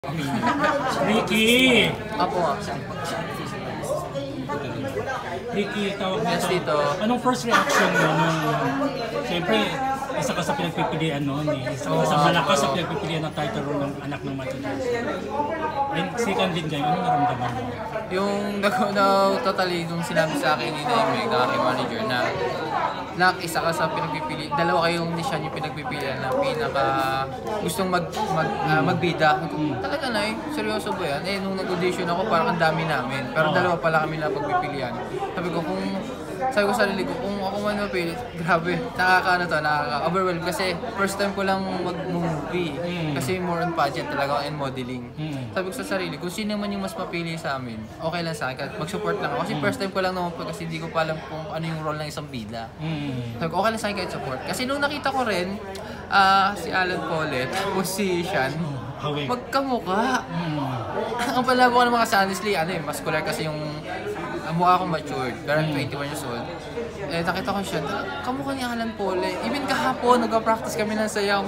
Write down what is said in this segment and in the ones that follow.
Ricky! Apo. Ricky, tawag Yes, dito. Tito. Anong first reaction mo nung... Siyempre, isa ka sa pinagpipilian noon eh. Isa ka sa malakas sa pinagpipilian ng title role ng anak ng Michael Jackson. And second din kayo, anong naramdaman mo? Yung totally, nung sinabi sa akin ni Naime, ng aking manager, na isa ka sa pinagpipili, dalawa kayong nisyan yung pinagpipilian na pinaka gustong magbida. Talaga na seryoso ba yan? Nung nag-audition ako, parang ang dami namin. Pero dalawa pala kami na pagpipilian. Sabi ko sa sarili ko, kung ako man mapili, grabe, nakaka-overwhelm kasi first time ko lang mag-movie. Kasi more on pageant talaga and modeling. Sabi ko sa sarili, kung sino man yung mas mapili sa amin, okay lang sa akin, mag-support lang ako. Kasi first time ko lang naman kasi hindi ko pa alam kung ano yung role ng isang bida. Sabi ko, okay lang sa akin kahit support. Kasi nung nakita ko rin, si Alan Paulet, tapos si Sean, magkamukha. Ang palabo ko naman kasi honestly, muscular kasi yung mukha akong matured, pero 21 years old. Nakita ko siya, kamukha ni Alan Paulet. Even kahapon, nag-practice kami ng sayaw.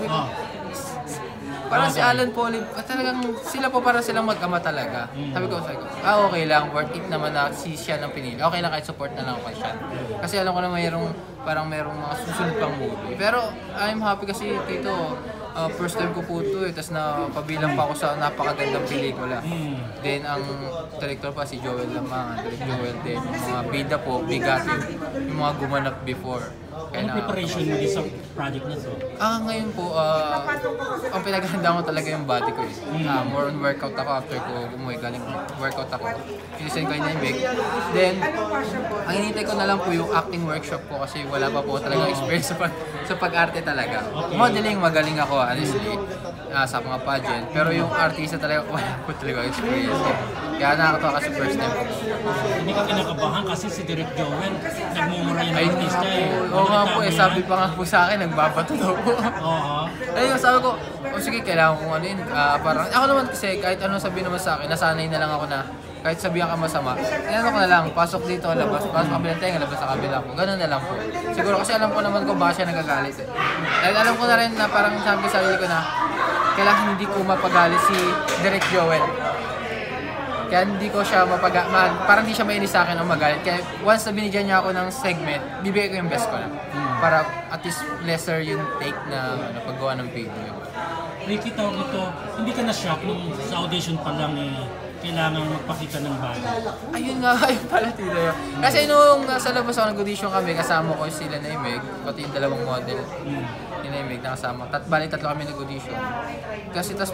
Parang si Alan Paulet, talagang sila po para silang mag-ama talaga. Sabi ko, okay lang, worth it naman na si Sean ang pinili. Okay lang kahit support na lang ako kay Sean. Kasi alam ko na merong mga susunod pang movie. Pero I'm happy kasi Tito, first time ko po ito tapos napabilang pa ako sa napakagandang pelikula. Then ang director pa si Joel Lamang, Joel din. Yung mga bida po, bigat yung mga gumanap before. Anong preparation mo sa project na to? Ngayon po, ang pinaghahandaan ko talaga yung body ko eh. More on workout ako after ko umuwi galing workout ako. Pinusin ko yung Naimig. Then, ang hinintay ko na lang po yung acting workshop ko kasi wala pa po talaga experience sa pag-arte talaga. Modeling, magaling ako honestly sa mga pageant. Pero yung artista talaga, wala po talaga experience. Kaya nakakatawa kasi first time ko. Hindi ka kinakabahan kasi si Direk Joel, nagmumura yung artista eh. Oo nga po sabi pa nga po sa akin, nagbabato daw po. Ayun, sabi ko, sige, kailangan kong ano yun. Parang, ako naman kasi, kahit anong sabihin naman sa akin, nasanay na lang ako na, kahit sabihan ka masama, ano ko na lang, pasok dito, labas, pasok kabilang tayo, labas sa kabila ko. Ganun na lang po. Siguro kasi alam ko naman kung baka siya nagagalit eh. Dahil alam ko na rin na parang sabi sa sarili ko na, kailangan hindi ko mapagalit si Direk Joel. Kaya hindi ko siya parang hindi siya mainis sa akin o magalit. Kaya once na binigyan niya ako ng segment, bibigay ko yung best ko na. Para at least lesser yung take na paggawa ng video. Ricky, tawag ito, hindi ka na-shock nung sa audition pa lang eh, kailangan magpakita ng bagay? Ayun nga, ayun pala Tito. Kasi nung nasa labas ako nag-audition kami, kasama ko sila Naimig, pati yung dalawang model ni Naimig na kasama. Tatlo kami nag-audition. Kasi tas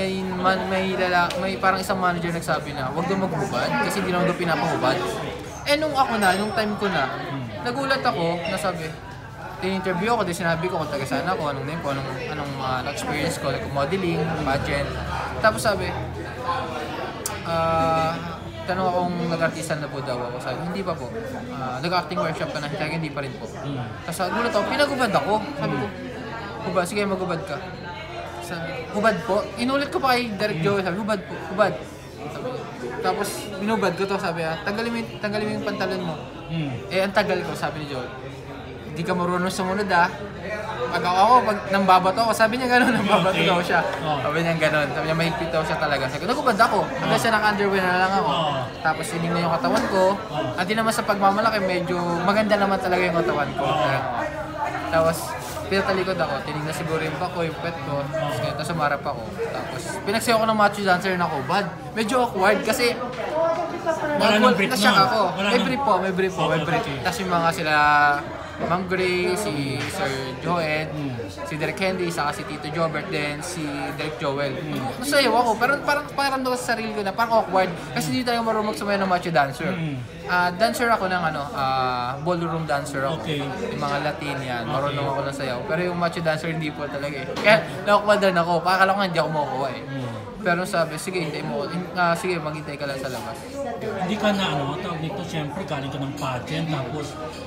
may parang isang manager nagsabi na, huwag daw maghubad kasi hindi naman daw pinapahubad. Nung nung time ko na, nagulat ako, nasabi, in-interview ako, di sinabi ko kung taga saan ako, anong name ko, anong experience ko, modeling, pageant. Tapos sabi, tanong akong nag-artista na po daw ako. Sabi, hindi pa po. Nag-acting workshop ka na, hindi pa rin po. Tapos gulat ako, pinagubad ako. Sabi ko, hubad, sige magubad ka. Sabi, hubad po? Inulit ko pa kay Direk Joey, sabi, hubad po, hubad. Sabi, tapos binubad ko to, sabi, tanggalin mo yung pantalon mo. Ang tagal ko, sabi ni Joey. Hindi ka marunong sumunod Pag nambabato ako, sabi niya gano'n, nambabato daw siya. Sabi niya gano'n, sabi niya mahigpit daw siya talaga. Sabi ko, nagubad ako. Hanggang siya naka-underwear na lang ako. Tapos sinignan yung katawan ko. At di naman sa pagmamalaki, medyo maganda naman talaga yung katawan ko. Tapos pinatalikod ako, tinignan siguro yung bako, yung pet ko. Tapos sumarap ako. Tapos pinagsayaw ko ng macho dancer na kubad. Medyo awkward kasi na-shock ako. May brief po. Tapos yung mga sila Ma'am Gray, si Sir Joed, si Direk Henry, saka si Tito Jobert, then si Direk Joel. Nasayaw ako, parang doon sa sarili ko na parang awkward kasi hindi tayo marunong sumayaw ng macho dancer. Dancer ako ng ballroom dancer ako. Yung mga Latin yan, marunong ako ng sayaw. Pero yung macho dancer hindi po talaga eh. Kaya na-awkwardan ako, akala ko nga hindi ako makukuha eh. Pero sabi, sige, hintay mo. Sige, maghintay ka lang sa labas. Hindi ka na tawag nito, syempre galing ka ng pageant, tapos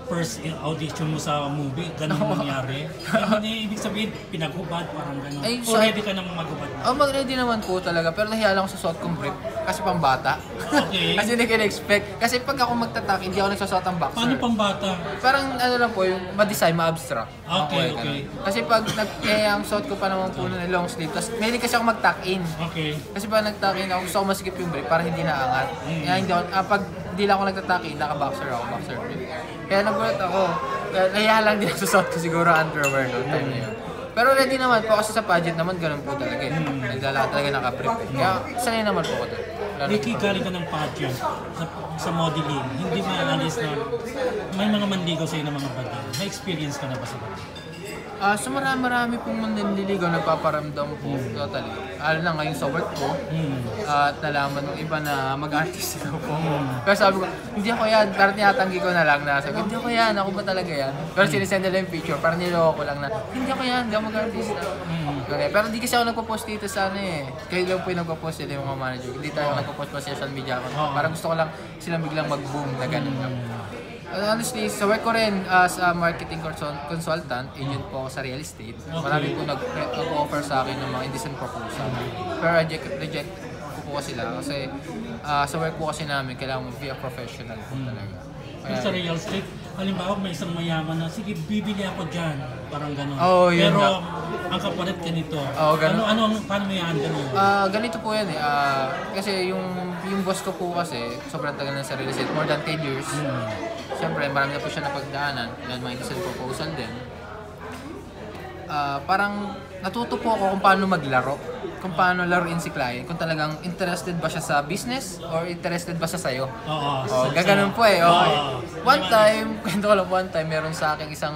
first audition mo sa movie, ganun nangyari. Hindi ibig sabihin, pinaghubad, parang ganun. Ay, O ready ka nang maghubad? Mag-ready naman po talaga, pero nahiya lang ako sa suot kong brief kasi pang bata. Okay. Kasi hindi ko na-expect. Kasi pag ako magtatak, hindi ako nagsusuot ng boxer. Paano pang bata? Parang ano lang po, yung ma-design, ma-abstract. Okay, Ganun. okay. Kasi pag ang suot ko pa naman po na long sleeve, tapos may kasi ako mag-tuck in. Okay. Kasi pag nag-tuck in ako, gusto ko masikip yung brief para hindi naangat. Kaya hindi ako, pag hindi lang ako nag-tuck in, naka-boxer ako, boxer brief. Kaya nagulat ako. Kaya lang din ako susuot ko siguro underwear noong time na yun. Pero ready naman po kasi sa pageant naman ganun po talaga eh. Nagdala ka talaga naka-brief eh. Kaya sanay naman po ako doon. Ricky, galing ka ng pageant sa modeling. Hindi maalis na may mga manligaw sa'yo ng mga bading. May experience ka na ba sa bading? So marami pong manliligaw nagpaparamdam po totally. Alam na ngayon sa work ko at nalaman ng iba na mag-artist daw po. Pero sabi ko, hindi ako yan. Parang tinatanggi ko na lang na sabi ko, hindi ako yan. Ako ba talaga yan? Pero sinisend nila yung picture. Parang niloko ko lang na, hindi ako yan. Hindi ako mag-artist. Okay. Pero hindi kasi ako nagpo-post dito sa ano eh. Kayo lang po yung nagpo-post sila yung mga manager. Hindi tayo nagpo-post pa sa social media. Parang gusto ko lang silang biglang mag-boom na ganun lang. Honestly, sa work ko rin as a marketing consultant, agent po ako sa real estate. Marami po nag-offer sa akin ng mga indecent proposal. Pero reject ko po sila kasi sa work po kasi namin, kailangan be a professional po talaga. Kaya sa real estate, halimbawa may isang mayaman na, sige, bibili ako dyan. Parang gano'n. Yun Pero na. ang kapalit ganito. Ganun. Paano mo i-handle yun? Ganito po yan eh. Kasi yung boss ko po kasi, sobrang tagal na sa real estate, more than 10 years. Siyempre, marami na po siya napagdaanan. Yan, mga indecent proposal din. Parang natuto po ako kung paano maglaro. Kung paano laruin si client. Kung talagang interested ba siya sa business or interested ba siya sa'yo. Gaganon po eh. Okay. One time, kwento ko lang one time, meron sa akin isang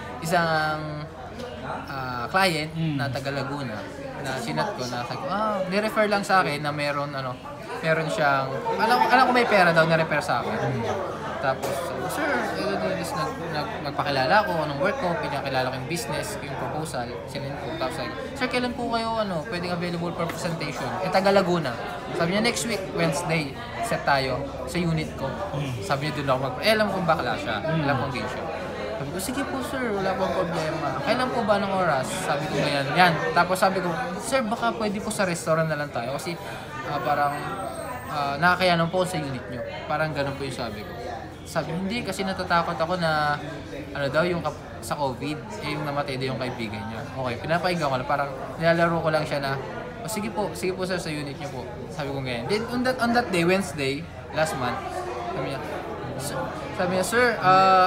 client na taga Laguna na sinat ko na sabi ko, ni-refer lang sa akin na meron siyang, alam ko may pera daw na-refer sa akin. Tapos, sir, nagpakilala ko anong work ko, pinakilala ko yung business, yung proposal, sinend ko. Tapos, sir, kailan po kayo pwedeng available for presentation? Taga Laguna. Sabi niya, next week, Wednesday, set tayo sa unit ko. Sabi niya, doon ako alam kong bakla siya, alam kong gay siya. Sabi ko, sige po sir, wala pong problema. Kailan po ba ng oras? Sabi ko ganyan. Yan. Tapos sabi ko, sir, baka pwede po sa restaurant na lang tayo. Kasi parang nakakayanan po sa unit nyo. Parang ganun po yung sabi ko. Sabi, hindi kasi natatakot ako na yung sa COVID, yung namatay daw yung kaibigan niya. Okay, pinapaigaw ko lang. Parang nilalaro ko lang siya na, sige po sir sa unit niyo po. Sabi ko ganyan. Then on that day, Wednesday, last month, sabi niya, sir,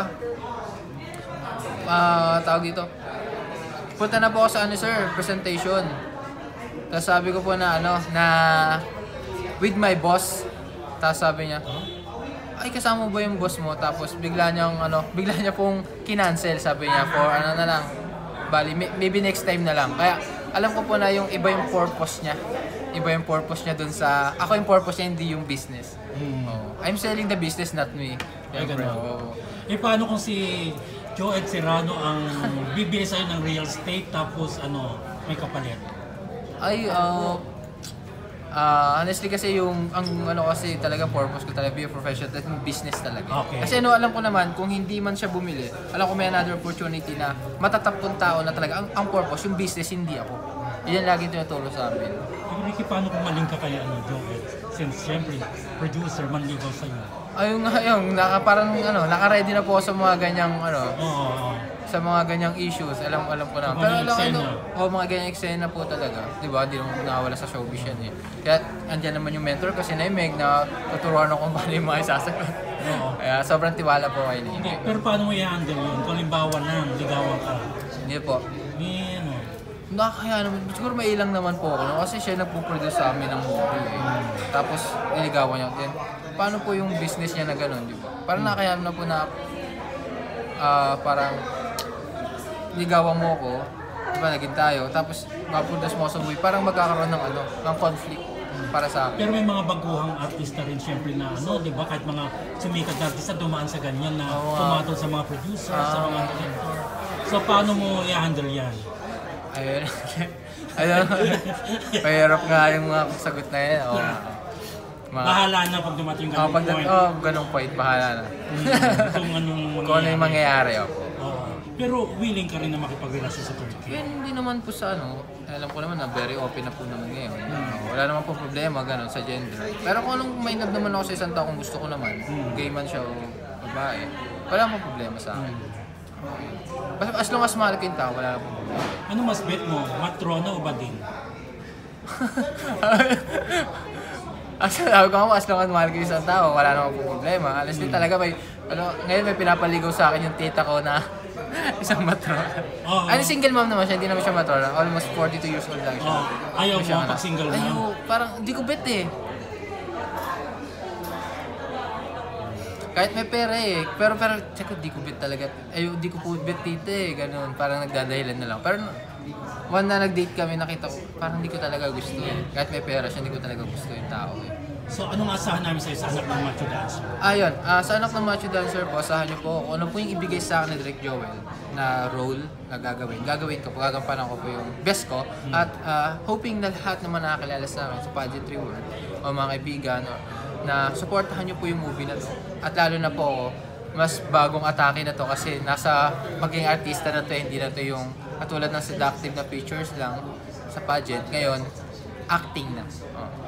tawag dito. Punta na po ako sa sir, presentation. Tapos sabi ko po na with my boss. Tapos sabi niya, ay kasama ba yung boss mo? Tapos bigla niya pong kinancel, sabi niya for na lang. Bali, maybe next time na lang. Kaya alam ko po na yung iba yung purpose niya. Iba yung purpose niya dun sa, ako yung purpose niya, hindi yung business. I'm selling the business, not me. Paano kung si Joe Ed Serrano ang bibili sa'yo ng real estate tapos may kapalit? Honestly kasi kasi talagang purpose ko talaga be a professional, business talaga. Okay. Kasi alam ko naman kung hindi man siya bumili, alam ko may another opportunity na matatap kong tao na talaga ang purpose, yung business, hindi ako. Yan laging tinuturo sa amin. Ricky, paano kung maling ka kaya Joe Ed? Since siyempre, producer, manligaw sa'yo. Parang naka-ready na po ako sa mga ganyang sa mga ganyang issues, alam ko na. Pero mga ganyang eksena po talaga. 'Di ba? Hindi naman nawawala sa showbiz yan eh. Kaya andiyan naman yung mentor kasi na Meg na tuturuan ako kung paano yung mga isasagot. Kaya sobrang tiwala po kay Nene. Hindi, pero paano mo i-handle yun? Kung halimbawa lang, ligawan ka. Hindi po. Nakakaya naman. Siguro may ilang naman po ako. Kasi siya nagpo-produce sa amin ng movie eh. Tapos niligawan niya. Then, paano po yung business niya na gano'n, di ba? Parang nakakaya na po na parang ligawan mo ko, di ba, naging tayo, tapos mapuntas mo sa movie, parang magkakaroon ng conflict para sa akin. Pero may mga baguhang artista rin siyempre na di ba, kahit mga sumikat na artista dumaan sa ganyan na pumatol sa mga producer, sa mga director. So, paano mo i-handle yan? Ayun. Mahirap nga yung mga sagot na yan. Bahala na pag dumating ganung point. Ganung point, bahala na. Kung anong Kung ano yung mangyayari, opo. Oo. Pero willing ka rin na makipagrelasyon sa Turkey? Hindi naman po sa alam ko naman na very open na po naman ngayon. Wala naman po problema ganun sa gender. Pero kung anong may love naman ako sa isang tao, kung gusto ko naman, gay man siya o babae, wala namang problema sa akin. As long as mahal ko yung tao, wala namang problema. Ano mas bet mo? Matrona o Bading? As long as mahal ko yung isang tao, wala namang problema. Alas din talaga ngayon may pinapaligaw sa akin yung tita ko na isang matrona. Single mom naman siya, hindi naman siya matrona. Almost 42 years old lang siya. Ayaw mo pag single mom? Parang hindi ko bet eh. Kahit may pera eh. Pero check ko, di ko bet talaga. Di ko po bet tita eh. Ganun, parang nagdadahilan na lang. Pero one na nag-date kami, nakita ko, parang hindi ko talaga gusto eh. Kahit may pera siya, hindi ko talaga gusto yung tao eh. So, anong asahan namin sa'yo sa anak ng Macho Dancer? Ayun, sa anak ng Macho Dancer po, asahan niyo po kung ano po yung ibigay sa akin ni Direk Joel na role na gagawin. Gagawin ko po, gagampanan ko po yung best ko. At hoping na lahat naman nakakilala sa akin sa pageantry world o mga kaibigan na supportahan niyo po yung movie na to. At lalo na po, mas bagong atake na to kasi nasa maging artista na to, hindi na to yung katulad ng seductive na pictures lang sa pageant. Ngayon, acting na.